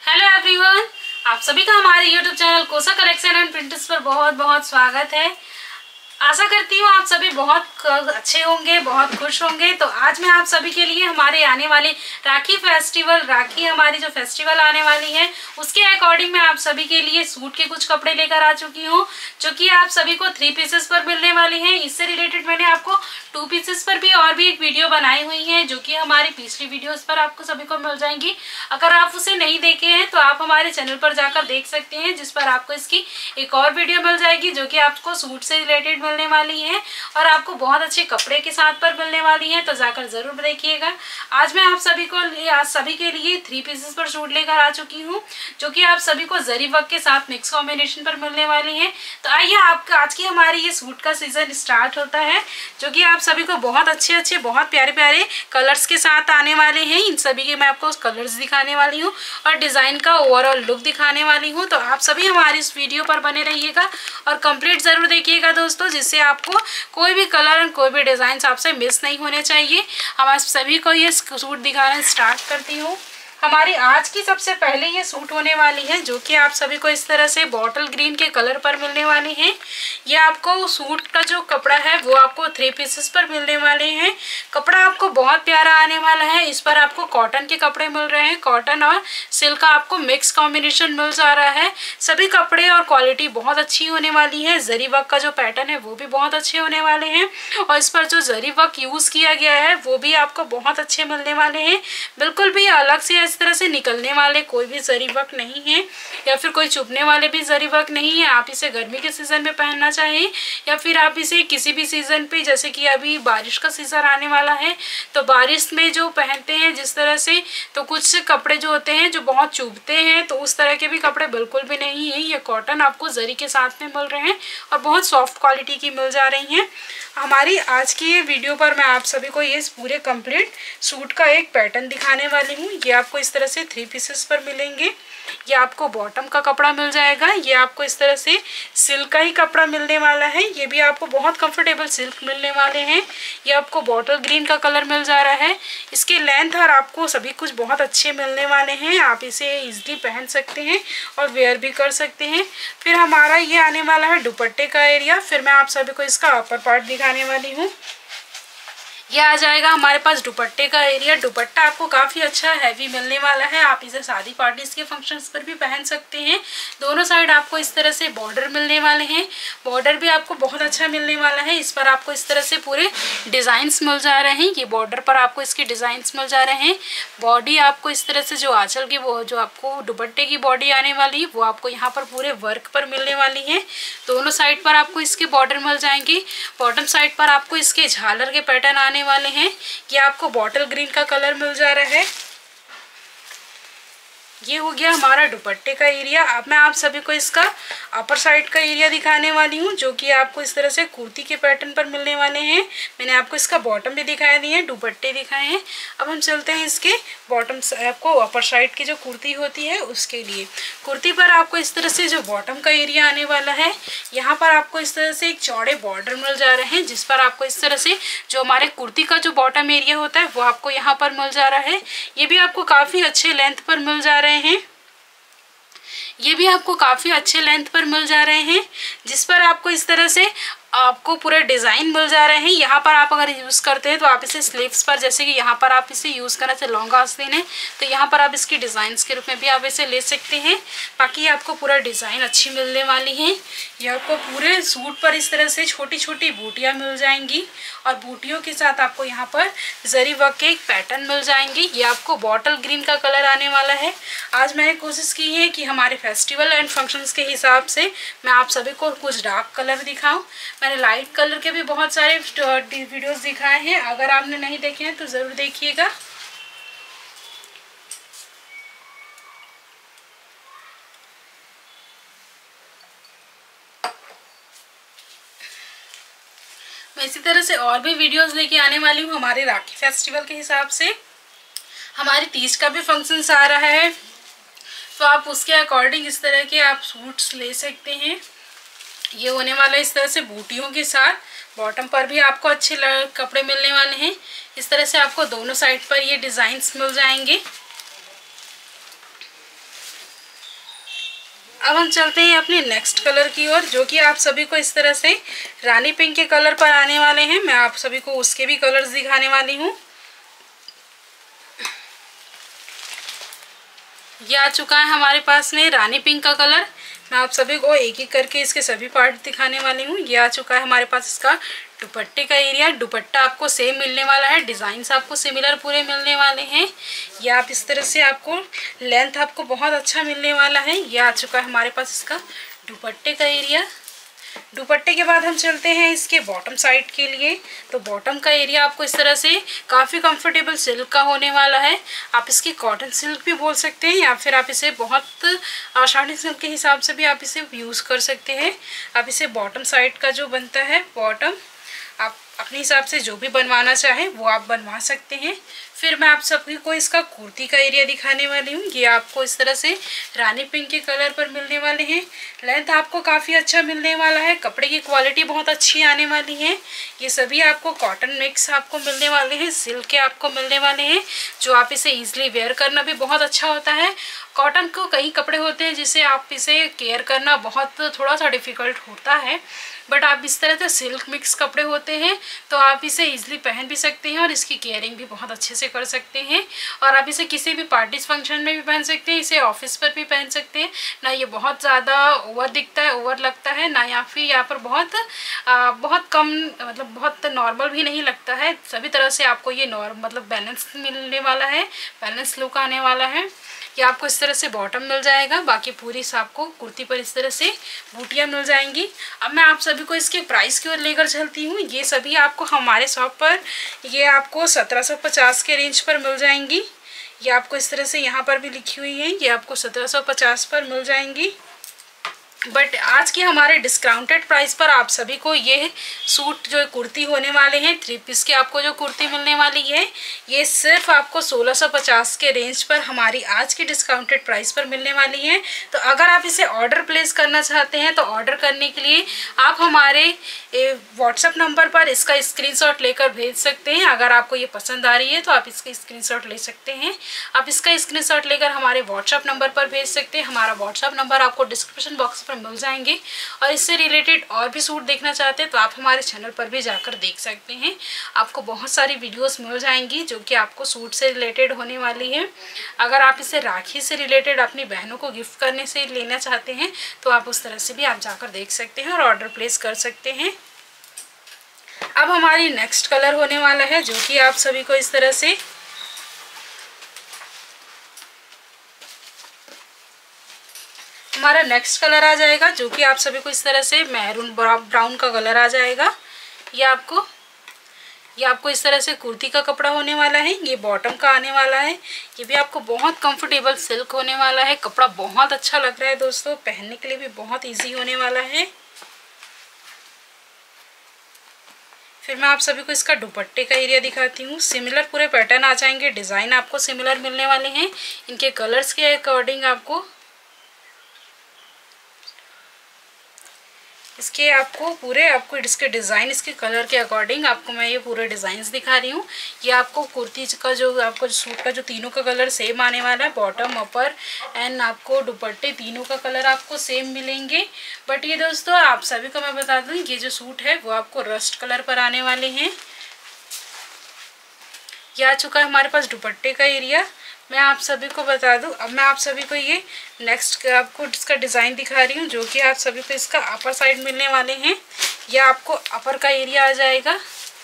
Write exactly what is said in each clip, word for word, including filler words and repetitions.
Hello everyone, आप सभी का हमारे YouTube channel Kosa collection and prints पर बहुत बहुत स्वागत है। आशा करती हूँ आप सभी बहुत अच्छे होंगे, बहुत खुश होंगे। तो आज मैं आप सभी के लिए हमारे आने वाले राखी फेस्टिवल राखी हमारी जो फेस्टिवल आने वाली है उसके अकॉर्डिंग मैं आप सभी के लिए सूट के कुछ कपड़े लेकर आ चुकी हूँ, जो कि आप सभी को थ्री पीसेस पर मिलने वाली हैं। इससे रिलेटेड मैंने आपको टू पीसेस पर भी और भी एक वीडियो बनाई हुई है, जो कि हमारी पिछली वीडियोस पर आपको सभी को मिल जाएंगी। अगर आप उसे नहीं देखे हैं तो आप हमारे चैनल पर जाकर देख सकते हैं, जिस पर आपको इसकी एक और वीडियो मिल जाएगी, जो कि आपको सूट से रिलेटेड मिलने वाली है और आपको बहुत अच्छे कपड़े के साथ पर मिलने वाली है। तो जाकर जरूर देखिएगा। आज मैं आप सभी को आज सभी के लिए थ्री पीसेस पर सूट लेकर आ चुकी हूँ, जो कि आप सभी को जरी वर्क के साथ मिक्स कॉम्बिनेशन पर मिलने वाली है। तो आइए आपका आज की हमारी ये सूट का सीजन स्टार्ट होता है, जो कि आप सभी को बहुत अच्छे अच्छे बहुत प्यारे प्यारे कलर्स के साथ आने वाले हैं। इन सभी के मैं आपको कलर्स दिखाने वाली हूँ और डिजाइन का ओवरऑल लुक दिखाने वाली हूँ। तो आप सभी हमारी इस वीडियो पर बने रहिएगा और कंप्लीट जरूर देखिएगा दोस्तों, जिससे आपको कोई भी कलर एंड कोई भी डिजाइन आपसे मिस नहीं होने चाहिए। हम आप सभी को ये सूट दिखाना स्टार्ट करती हूँ। हमारी आज की सबसे पहले ये सूट होने वाली है, जो कि आप सभी को इस तरह से बॉटल ग्रीन के कलर पर मिलने वाली है। ये आपको सूट का जो कपड़ा है वो आपको थ्री पीसेस पर मिलने वाले हैं। कपड़ा आपको बहुत प्यारा आने वाला है। इस पर आपको कॉटन के कपड़े मिल रहे हैं, कॉटन और सिल्क का आपको मिक्स कॉम्बिनेशन मिल जा रहा है। सभी कपड़े और क्वालिटी बहुत अच्छी होने वाली है। जरी वर्क का जो पैटर्न है वो भी बहुत अच्छे होने वाले हैं और इस पर जो जरी वर्क यूज किया गया है वो भी आपको बहुत अच्छे मिलने वाले हैं। बिल्कुल भी अलग से इस तरह से निकलने वाले कोई भी जरी वर्क नहीं है या फिर कोई चुभने वाले भी जरी वर्क नहीं है। आप इसे गर्मी के सीजन में पहनना चाहें या फिर आप इसे किसी भी सीजन पे, जैसे कि अभी बारिश का सीजन आने वाला है तो बारिश में जो पहनते हैं जिस तरह से, तो कुछ कपड़े जो होते हैं जो बहुत चुभते हैं, तो उस तरह के भी कपड़े बिल्कुल भी नहीं है। ये कॉटन आपको जरी के साथ में मिल रहे हैं और बहुत सॉफ्ट क्वालिटी की मिल जा रही हैं। हमारी आज की ये वीडियो पर मैं आप सभी को ये पूरे कंप्लीट सूट का एक पैटर्न दिखाने वाली हूँ। ये आपको इस तरह से थ्री पीसेस पर मिलेंगे। ये आपको बॉटम का कपड़ा मिल जाएगा। ये आपको इस तरह से सिल्क का ही कपड़ा मिलने वाला है। ये भी आपको बहुत कंफर्टेबल सिल्क मिलने वाले हैं। ये आपको बॉटल ग्रीन का कलर मिल जा रहा है। इसके लेंथ और आपको सभी कुछ बहुत अच्छे मिलने वाले हैं। आप इसे इजीली पहन सकते हैं और वेयर भी कर सकते हैं। फिर हमारा ये आने वाला है दुपट्टे का एरिया। फिर मैं आप सभी को इसका अपर पार्ट दिखाने वाली हूँ। ये आ जाएगा हमारे पास दुपट्टे का एरिया। दुपट्टा आपको काफ़ी अच्छा हैवी मिलने वाला है। आप इसे शादी पार्टीज के फंक्शंस पर भी पहन सकते हैं। दोनों साइड आपको इस तरह से बॉर्डर मिलने वाले हैं। बॉर्डर भी आपको बहुत अच्छा मिलने वाला है। इस पर आपको इस तरह से पूरे डिज़ाइंस मिल जा रहे हैं। ये बॉर्डर पर आपको इसके डिज़ाइंस मिल जा रहे हैं। बॉडी आपको इस तरह से जो आंचल की वो जो आपको दुपट्टे की बॉडी आने वाली है वो आपको यहाँ पर पूरे वर्क पर मिलने वाली है। दोनों साइड पर आपको इसके बॉर्डर मिल जाएंगे। बॉटम साइड पर आपको इसके झालर के पैटर्न आने वाले हैं। ये आपको बॉटल ग्रीन का कलर मिल जा रहा है। ये हो गया हमारा दुपट्टे का एरिया। अब मैं आप सभी को इसका अपर साइड का एरिया दिखाने वाली हूँ, जो कि आपको इस तरह से कुर्ती के पैटर्न पर मिलने वाले हैं। मैंने आपको इसका बॉटम भी दिखाया दिए हैं, दुपट्टे दिखाए हैं। अब हम चलते हैं इसके बॉटम, आपको अपर साइड की जो कुर्ती होती है उसके लिए। कुर्ती पर आपको इस तरह से जो बॉटम का एरिया आने वाला है, यहाँ पर आपको इस तरह से एक चौड़े बॉर्डर मिल जा रहे हैं, जिस पर आपको इस तरह से जो हमारे कुर्ती का जो बॉटम एरिया होता है वो आपको यहाँ पर मिल जा रहा है। ये भी आपको काफ़ी अच्छे लेंथ पर मिल जा रहे हैं। ये भी आपको काफ़ी अच्छे लेंथ पर मिल जा रहे हैं, जिस पर आपको इस तरह से आपको पूरे डिज़ाइन मिल जा रहे हैं। यहाँ पर आप अगर यूज़ करते हैं तो आप इसे स्लीव्स पर, जैसे कि यहाँ पर आप इसे यूज़ करना चाहे लॉन्ग आस्तीन है तो यहाँ पर आप इसकी डिज़ाइंस के रूप में भी आप इसे ले सकते हैं। बाकी आपको पूरा डिज़ाइन अच्छी मिलने वाली है। ये आपको पूरे सूट पर इस तरह से छोटी छोटी बूटियाँ मिल जाएंगी और बूटियों के साथ आपको यहाँ पर जरी वर्क के एक पैटर्न मिल जाएंगे। ये आपको बॉटल ग्रीन का कलर आने वाला है। आज मैंने कोशिश की है कि हमारे फेस्टिवल एंड फंक्शंस के हिसाब से मैं आप सभी को कुछ डार्क कलर दिखाऊं। मैंने लाइट कलर के भी बहुत सारे वीडियोस दिखाए हैं। अगर आपने नहीं देखे हैं तो ज़रूर देखिएगा। मैं इसी तरह से और भी वीडियोस लेके आने वाली हूँ हमारे राखी फेस्टिवल के हिसाब से। हमारी तीज का भी फंक्शंस आ रहा है, तो आप उसके अकॉर्डिंग इस तरह के आप सूट्स ले सकते हैं। ये होने वाला है इस तरह से बूटियों के साथ। बॉटम पर भी आपको अच्छे कपड़े मिलने वाले हैं। इस तरह से आपको दोनों साइड पर ये डिज़ाइंस मिल जाएंगे। अब हम चलते हैं अपने नेक्स्ट कलर की ओर, जो कि आप सभी को इस तरह से रानी पिंक के कलर पर आने वाले हैं। मैं आप सभी को उसके भी कलर्स दिखाने वाली हूँ। ये आ चुका है हमारे पास में रानी पिंक का कलर। मैं आप सभी को एक एक करके इसके सभी पार्ट दिखाने वाली हूँ। ये आ चुका है हमारे पास इसका दुपट्टे का एरिया। दुपट्टा आपको सेम मिलने वाला है, डिज़ाइंस आपको सिमिलर पूरे मिलने वाले हैं। ये आप इस तरह से आपको लेंथ आपको बहुत अच्छा मिलने वाला है। ये आ चुका है हमारे पास इसका दुपट्टे का एरिया। दुपट्टे के बाद हम चलते हैं इसके बॉटम साइड के लिए। तो बॉटम का एरिया आपको इस तरह से काफ़ी कंफर्टेबल सिल्क का होने वाला है। आप इसकी कॉटन सिल्क भी बोल सकते हैं, या फिर आप इसे बहुत आसानी सिल्क के हिसाब से भी आप इसे यूज़ कर सकते हैं। आप इसे बॉटम साइड का जो बनता है बॉटम, आप अपने हिसाब से जो भी बनवाना चाहें वो आप बनवा सकते हैं। फिर मैं आप सभी को इसका कुर्ती का एरिया दिखाने वाली हूँ। ये आपको इस तरह से रानी पिंक के कलर पर मिलने वाले हैं। लेंथ आपको काफ़ी अच्छा मिलने वाला है, कपड़े की क्वालिटी बहुत अच्छी आने वाली है। ये सभी आपको कॉटन मिक्स आपको मिलने वाले हैं, सिल्क के आपको मिलने वाले हैं, जो आप इसे ईजिली वेयर करना भी बहुत अच्छा होता है। कॉटन को कई कपड़े होते हैं जिसे आप इसे केयर करना बहुत थोड़ा सा डिफ़िकल्ट होता है, बट आप इस तरह से सिल्क मिक्स कपड़े होते हैं तो आप इसे इजीली पहन भी सकते हैं और इसकी केयरिंग भी बहुत अच्छे से कर सकते हैं। और आप इसे किसी भी पार्टीज फंक्शन में भी पहन सकते हैं, इसे ऑफिस पर भी पहन सकते हैं। ना ये बहुत ज़्यादा ओवर दिखता है, ओवर लगता है, ना या फिर यहाँ पर बहुत आ, बहुत कम, मतलब बहुत नॉर्मल भी नहीं लगता है। सभी तरह से आपको ये नॉर्मल मतलब बैलेंस मिलने वाला है, बैलेंस लुक आने वाला है। ये आपको इस तरह से बॉटम मिल जाएगा, बाकी पूरी आपको कुर्ती पर इस तरह से बूटियाँ मिल जाएंगी। अब मैं आप सभी को इसके प्राइस की ओर लेकर चलती हूँ। ये सभी आपको हमारे शॉप पर ये आपको सत्रह सौ पचास के रेंज पर मिल जाएंगी। ये आपको इस तरह से यहाँ पर भी लिखी हुई है, ये आपको सत्रह सौ पचास पर मिल जाएंगी। बट आज के हमारे डिस्काउंटेड प्राइस पर आप सभी को ये सूट जो कुर्ती होने वाले हैं, थ्री पीस की आपको जो कुर्ती मिलने वाली है, ये सिर्फ आपको सोलह सौ पचास के रेंज पर हमारी आज की डिस्काउंटेड प्राइस पर मिलने वाली है। तो अगर आप इसे ऑर्डर प्लेस करना चाहते हैं तो ऑर्डर करने के लिए आप हमारे व्हाट्सएप नंबर पर इसका स्क्रीनशॉट लेकर भेज सकते हैं। अगर आपको ये पसंद आ रही है तो आप इसका स्क्रीनशॉट ले सकते हैं। आप इसका स्क्रीनशॉट लेकर हमारे व्हाट्सएप नंबर पर भेज सकते हैं। हमारा व्हाट्सएप नंबर आपको डिस्क्रिप्शन बॉक्स मिल जाएंगे। और इससे रिलेटेड और भी सूट देखना चाहते हैं तो आप हमारे चैनल पर भी जाकर देख सकते हैं। आपको बहुत सारी वीडियोस मिल जाएंगी जो कि आपको सूट से रिलेटेड होने वाली है। अगर आप इसे राखी से रिलेटेड अपनी बहनों को गिफ्ट करने से लेना चाहते हैं तो आप उस तरह से भी आप जाकर देख सकते हैं और ऑर्डर प्लेस कर सकते हैं। अब हमारी नेक्स्ट कलर होने वाला है, जो कि आप सभी को इस तरह से हमारा नेक्स्ट कलर आ जाएगा, जो कि आप सभी को इस तरह से मैरून ब्राउन का कलर आ जाएगा। ये आपको ये आपको इस तरह से कुर्ती का कपड़ा होने वाला है। ये बॉटम का आने वाला है। ये भी आपको बहुत कंफर्टेबल सिल्क होने वाला है। कपड़ा बहुत अच्छा लग रहा है दोस्तों, पहनने के लिए भी बहुत इजी होने वाला है। फिर मैं आप सभी को इसका दुपट्टे का एरिया दिखाती हूँ। सिमिलर पूरे पैटर्न आ जाएंगे, डिज़ाइन आपको सिमिलर मिलने वाले हैं। इनके कलर्स के अकॉर्डिंग आपको इसके आपको पूरे आपको इसके डिज़ाइन इसके कलर के अकॉर्डिंग आपको मैं ये पूरे डिज़ाइंस दिखा रही हूँ। ये आपको कुर्ती का जो आपको सूट का जो तीनों का कलर सेम आने वाला है, बॉटम अपर एंड आपको दुपट्टे तीनों का कलर आपको सेम मिलेंगे। बट ये दोस्तों आप सभी को मैं बता दूँ, ये जो सूट है वो आपको रस्ट कलर पर आने वाले हैं। ये आ चुका है हमारे पास दुपट्टे का एरिया। मैं आप सभी को बता दूं, अब मैं आप सभी को ये नेक्स्ट आपको इसका डिज़ाइन दिखा रही हूँ, जो कि आप सभी को इसका अपर साइड मिलने वाले हैं। ये आपको अपर का एरिया आ जाएगा।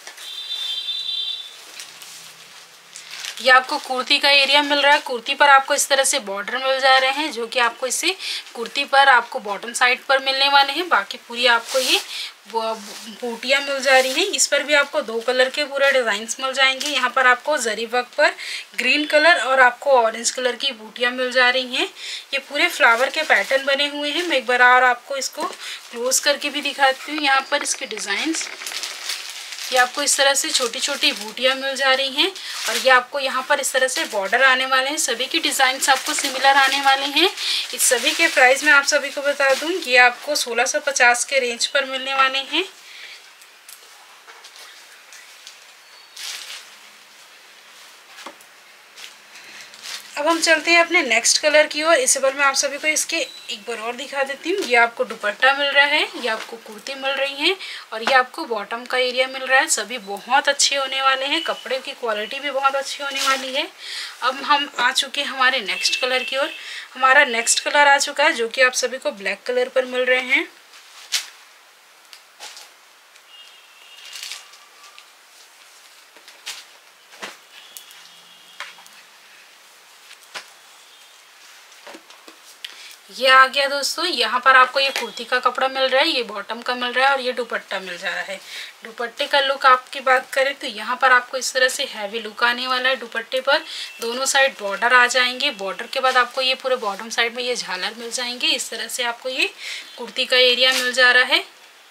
ये आपको कुर्ती का एरिया मिल रहा है। कुर्ती पर आपको इस तरह से बॉर्डर मिल जा रहे हैं, जो कि आपको इससे कुर्ती पर आपको बॉटम साइड पर मिलने वाले हैं। बाकी पूरी आपको ये बूटियाँ मिल जा रही हैं। इस पर भी आपको दो कलर के पूरे डिज़ाइंस मिल जाएंगे। यहाँ पर आपको जरी वर्क पर ग्रीन कलर और आपको ऑरेंज कलर की बूटियाँ मिल जा रही हैं। ये पूरे फ्लावर के पैटर्न बने हुए हैं। मैं एक बार और आपको इसको क्लोज करके भी दिखाती हूँ। यहाँ पर इसके डिज़ाइंस ये आपको इस तरह से छोटी छोटी बूटियाँ मिल जा रही हैं और ये आपको यहाँ पर इस तरह से बॉर्डर आने वाले हैं। सभी की डिज़ाइंस आपको सिमिलर आने वाले हैं। इस सभी के प्राइस मैं आप सभी को बता दूँ, ये आपको सोलह सौ पचास के रेंज पर मिलने वाले हैं। अब अब हम चलते हैं अपने नेक्स्ट कलर की ओर। इससे पहले मैं आप सभी को इसके एक बार और दिखा देती हूँ। ये आपको दुपट्टा मिल रहा है, ये आपको कुर्ती मिल रही है और ये आपको बॉटम का एरिया मिल रहा है। सभी बहुत अच्छे होने वाले हैं, कपड़े की क्वालिटी भी बहुत अच्छी होने वाली है। अब हम आ चुके हैं हमारे नेक्स्ट कलर की ओर। हमारा नेक्स्ट कलर आ चुका है जो कि आप सभी को ब्लैक कलर पर मिल रहे हैं। ये आ गया दोस्तों। यहाँ पर आपको ये कुर्ती का कपड़ा मिल रहा है, ये बॉटम का मिल रहा है और ये दुपट्टा मिल जा रहा है। दुपट्टे का लुक आपकी बात करें तो यहाँ पर आपको इस तरह से हैवी लुक आने वाला है। दुपट्टे पर दोनों साइड बॉर्डर आ जाएंगे। बॉर्डर के बाद आपको ये पूरे बॉटम साइड में ये झालर मिल जाएंगे। इस तरह से आपको ये कुर्ती का एरिया मिल जा रहा है।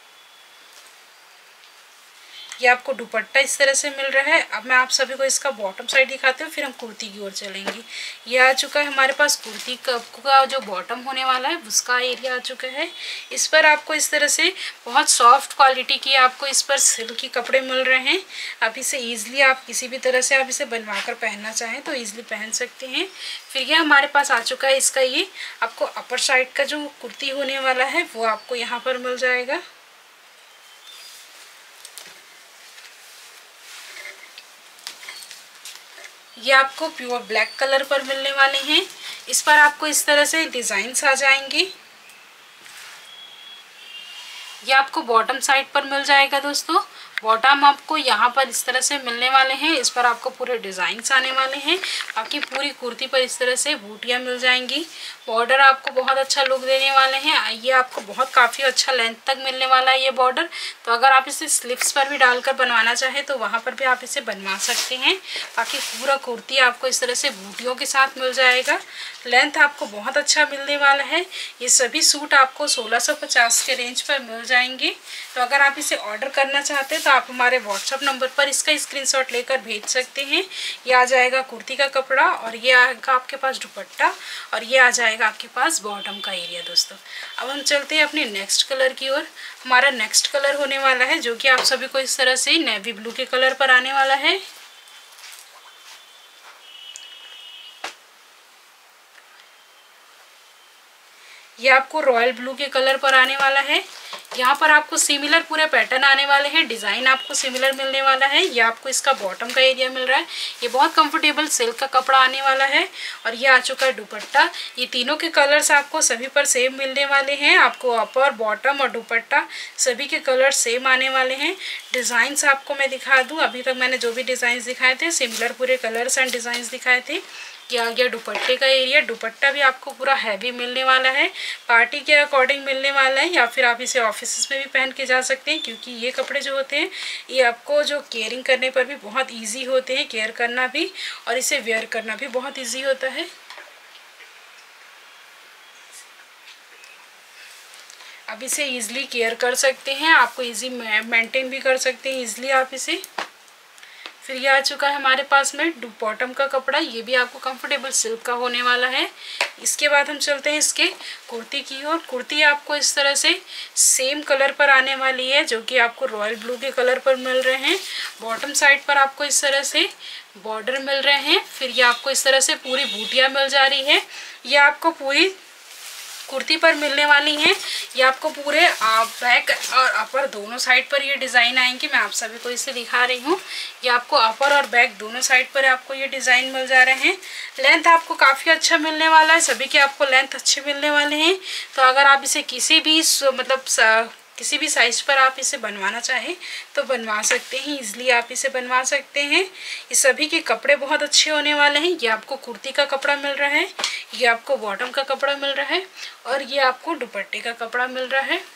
ये आपको दुपट्टा इस तरह से मिल रहा है। अब मैं आप सभी को इसका बॉटम साइड दिखाती हूँ, फिर हम कुर्ती की ओर चलेंगे। ये आ चुका है हमारे पास कुर्ती का, का जो बॉटम होने वाला है उसका एरिया आ चुका है। इस पर आपको इस तरह से बहुत सॉफ्ट क्वालिटी की आपको इस पर सिल्क के कपड़े मिल रहे हैं। आप इसे ईजिली आप किसी भी तरह से आप इसे बनवा कर पहनना चाहें तो ईजिली पहन सकते हैं। फिर ये हमारे पास आ चुका है इसका ये आपको अपर साइड का जो कुर्ती होने वाला है वो आपको यहाँ पर मिल जाएगा। ये आपको प्योर ब्लैक कलर पर मिलने वाले हैं। इस पर आपको इस तरह से डिजाइन्स आ जाएंगे। ये आपको बॉटम साइड पर मिल जाएगा दोस्तों। बॉटम आपको यहाँ पर इस तरह से मिलने वाले हैं। इस पर आपको पूरे डिज़ाइंस आने वाले हैं। बाकी पूरी कुर्ती पर इस तरह से बूटियाँ मिल जाएंगी। बॉर्डर आपको बहुत अच्छा लुक देने वाले हैं। ये आपको बहुत काफ़ी अच्छा लेंथ तक मिलने वाला है ये बॉर्डर। तो अगर आप इसे स्लीव्स पर भी डालकर बनवाना चाहें तो वहाँ पर भी आप इसे बनवा सकते हैं। बाकी पूरा कुर्ती आपको इस तरह से बूटियों के साथ मिल जाएगा। लेंथ आपको बहुत अच्छा मिलने वाला है। ये सभी सूट आपको सोलह सौ पचास के रेंज पर मिल जाएंगे। तो अगर आप इसे ऑर्डर करना चाहते हैं तो आप हमारे व्हाट्सएप नंबर पर इसका स्क्रीनशॉट लेकर भेज सकते हैं। ये आ जाएगा कुर्ती का कपड़ा और ये आएगा आपके पास दुपट्टा और ये आ जाएगा आपके पास बॉटम का एरिया दोस्तों। अब हम चलते हैं अपने नेक्स्ट कलर की ओर। हमारा नेक्स्ट कलर होने वाला है जो कि आप सभी को इस तरह से नेवी ब्लू के कलर पर आने वाला है। ये आपको रॉयल ब्लू के कलर पर आने वाला है। यहाँ पर आपको सिमिलर पूरे पैटर्न आने वाले हैं। डिज़ाइन आपको सिमिलर मिलने वाला है। ये आपको इसका बॉटम का एरिया मिल रहा है। ये बहुत कंफर्टेबल सिल्क का कपड़ा आने वाला है और ये आ चुका है दुपट्टा। ये तीनों के कलर्स आपको सभी पर सेम मिलने वाले हैं। आपको अपर बॉटम और दुपट्टा सभी के कलर सेम आने वाले हैं। डिज़ाइंस आपको मैं दिखा दूँ, अभी तक मैंने जो भी डिज़ाइंस दिखाए थे सिमिलर पूरे कलर्स एंड डिज़ाइंस दिखाए थे। ये आ गया दुपट्टे का एरिया। दुपट्टा भी आपको पूरा हैवी मिलने वाला है, पार्टी के अकॉर्डिंग मिलने वाला है या फिर आप इसे ऑफिस में भी पहन के जा सकते हैं क्योंकि ये कपड़े जो होते हैं ये आपको जो केयरिंग करने पर भी बहुत इजी होते हैं, केयर करना भी और इसे वेयर करना भी बहुत इजी होता है। आप इसे ईजिली केयर कर सकते हैं, आपको ईजी मेंटेन भी कर सकते हैं ईजिली आप इसे। फिर ये आ चुका है हमारे पास में बॉटम का कपड़ा। ये भी आपको कंफर्टेबल सिल्क का होने वाला है। इसके बाद हम चलते हैं इसके कुर्ती की ओर। कुर्ती आपको इस तरह से सेम कलर पर आने वाली है जो कि आपको रॉयल ब्लू के कलर पर मिल रहे हैं। बॉटम साइड पर आपको इस तरह से बॉर्डर मिल रहे हैं। फिर ये आपको इस तरह से पूरी बूटियाँ मिल जा रही है। ये आपको पूरी कुर्ती पर मिलने वाली हैं। ये आपको पूरे बैक और अपर दोनों साइड पर ये डिज़ाइन आएंगे। मैं आप सभी को इसे दिखा रही हूँ। ये आपको अपर और बैक दोनों साइड पर आपको ये डिज़ाइन मिल जा रहे हैं। लेंथ आपको काफ़ी अच्छा मिलने वाला है, सभी के आपको लेंथ अच्छे मिलने वाले हैं। तो अगर आप इसे किसी भी मतलब किसी भी साइज पर आप इसे बनवाना चाहें तो बनवा सकते हैं, इजीली आप इसे बनवा सकते हैं। ये सभी के कपड़े बहुत अच्छे होने वाले हैं। ये आपको कुर्ती का कपड़ा मिल रहा है, ये आपको बॉटम का कपड़ा मिल रहा है और ये आपको दुपट्टे का कपड़ा मिल रहा है।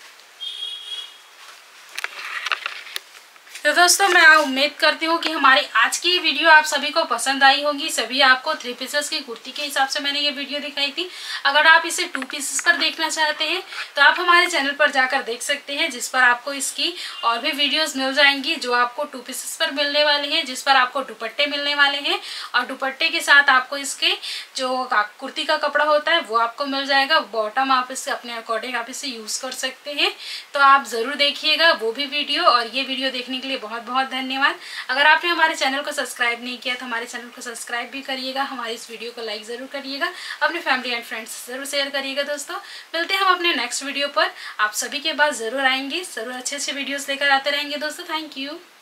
तो दोस्तों मैं उम्मीद करती हूँ कि हमारी आज की वीडियो आप सभी को पसंद आई होगी। सभी आपको थ्री पीसेस की कुर्ती के हिसाब से मैंने ये वीडियो दिखाई थी। अगर आप इसे टू पीसेस पर देखना चाहते हैं तो आप हमारे चैनल पर जाकर देख सकते हैं, जिस पर आपको इसकी और भी वीडियोस मिल जाएंगी जो आपको टू पीसेस पर मिलने वाले हैं, जिस पर आपको दुपट्टे मिलने वाले हैं और दुपट्टे के साथ आपको इसके जो कुर्ती का कपड़ा होता है वो आपको मिल जाएगा। बॉटम आप इससे अपने अकॉर्डिंग आप इसे यूज़ कर सकते हैं। तो आप ज़रूर देखिएगा वो भी वीडियो, और ये वीडियो देखने के लिए बहुत बहुत धन्यवाद। अगर आपने हमारे चैनल को सब्सक्राइब नहीं किया तो हमारे चैनल को सब्सक्राइब भी करिएगा, हमारी इस वीडियो को लाइक ज़रूर करिएगा, अपने फैमिली एंड फ्रेंड्स से ज़रूर शेयर करिएगा। दोस्तों मिलते हैं हम अपने नेक्स्ट वीडियो पर, आप सभी के पास ज़रूर आएंगे, ज़रूर अच्छे अच्छे वीडियोज़ लेकर आते रहेंगे दोस्तों। Thank you.